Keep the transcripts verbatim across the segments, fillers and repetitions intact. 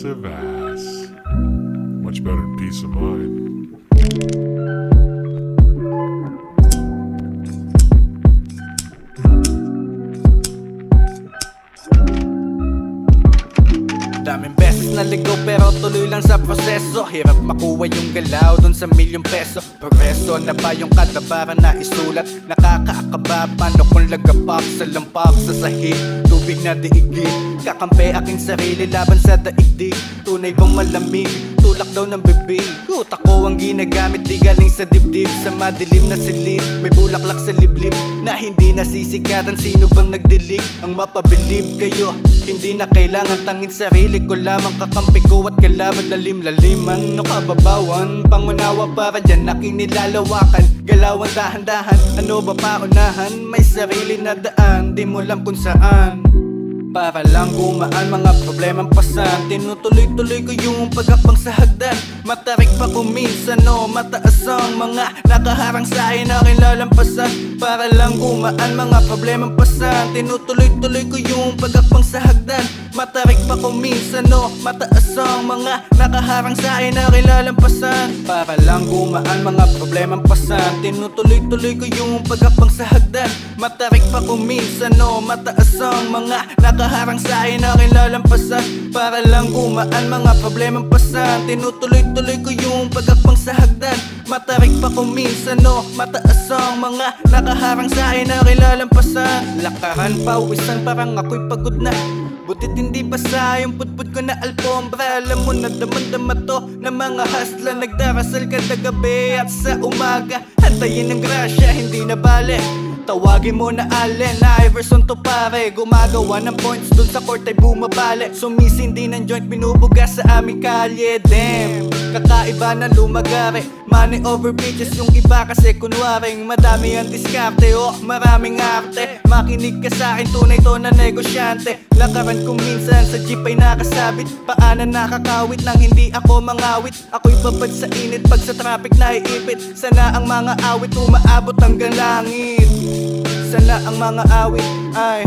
aggressive ass. Much better than peace of mind. Daming beses naligaw pero tuloy lang sa proseso. Hirap makuha yung galaw dun sa milyong peso. Progreso na ba yung kadabaran na isulat? Nakakaakaba, paano kung lagapak sa lampak sa sahig? Tubig na diigid, kakampi aking sarili laban sa daigdig. Tunay bang malamig? Tulak daw ng bibig. Utak ko ang ginagamit, di galing sa dibdib. Sa madilim na silid, may bulaklak sa liblib na hindi nasisikatan. Sino bang nagdilig? Ang mapabilib kayo, hindi na kailangan tangin sarili ko lamang. Kakampi ko at kalaban lalim-laliman. No kababawan, pangunawa para dyan aking nilalawakan. Galawan dahan-dahan, ano ba paunahan? May sarili na daan, di mo alam kung saan. Para lang gumaan mga problemang pasan. Tinutuloy-tuloy ko yung paghakbang sa hagdan. Matarik pa kuminsan, no, mataas ang mga nakaharang sa akin aking lalampasan. Para lang gumaan mga problemang pasan. Tinutuloy-tuloy ko yung paghakbang sa hagdan. Matarik pa kuminsan, no, mataas ang mga nakaharang sa akin aking lalampasan. Para lang gumaan mga problemang pasan. Tinutuloy-tuloy ko yung paghakbang sa hagdan. Matarik pa kuminsan, no, mataas ang mga nakaharang sa akin aking lalampasan. Para lang gumaan mga problemang pasan. Tinutuloy-tuloy ko yung paghakbang sa hagdan. Matarik pa kuminsan, no, mataas ang mga nakaharang sa akin aking lalampasan. Lakaran, pawisan, parang ako'y pagod na. Butit hindi basa yung putput ko na alpombra. Alam mo na daman-dama to na mga hasla. Nagdarasal kada gabi at sa umaga. Hantayin ng grasya, hindi na bale. Tawagin mo na Allen, Iverson to pare. Gumagawa ng points dun sa court ay bumabali. Sumisindi ng joint, binubugas sa aming kalye. Damn, kakaiba na lumagari. Money over bitches yung iba kasi kunwaring madami ang diskarte o maraming arte. Makinig ka sa'kin, tunay to na negosyante. Lakaran ko minsan sa jeep ay nakasabit. Paanan nakakawit nang hindi ako mangawit. Ako'y babad sa init pag sa traffic naiipit. Sana ang mga awit umaabot hanggang langit. Sana ang mga awit ay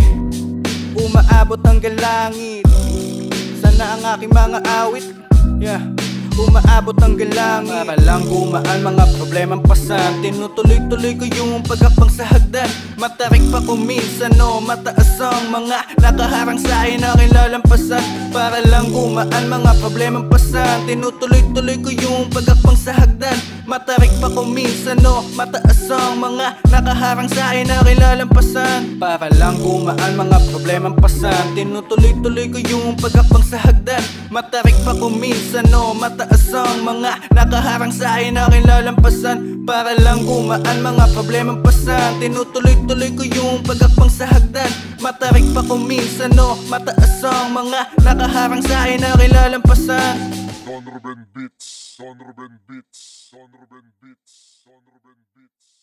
umaabot hanggang langit. Sana ang aking mga awit, yeah, umaabot hanggang langit. Para lang gumaan mga problemang pasan. Tinutuloy-tuloy ko yung paghakbang sa hagdan. Matarik pa kuminsan, no, mataas ang mga nakaharang sa akin aking lalampasan. Para lang gumaan mga problemang pasan. Tinutuloy-tuloy ko yung paghakbang sa hagdan. Matarik pa kuminsan, no, mataas ang mga nakaharang sa akin aking lalampasan. Para lang gumaan mga problemang pasan. Tinutuloy-tuloy ko yung paghakbang sa hagdan. Matarik pa kuminsan, no, mataas ang mga nakaharang sa akin aking lalampasan. Para lang gumaan mga problemang pasan. Tinutuloy-tuloy ko yung paghakbang sa hagdan. Matarik pa kuminsan, no, mataas ang mga nakaharang sa akin aking lalampasan. Don Ruben Beats, Don Ruben Beats, Don Ruben Beats, Don Ruben Beats.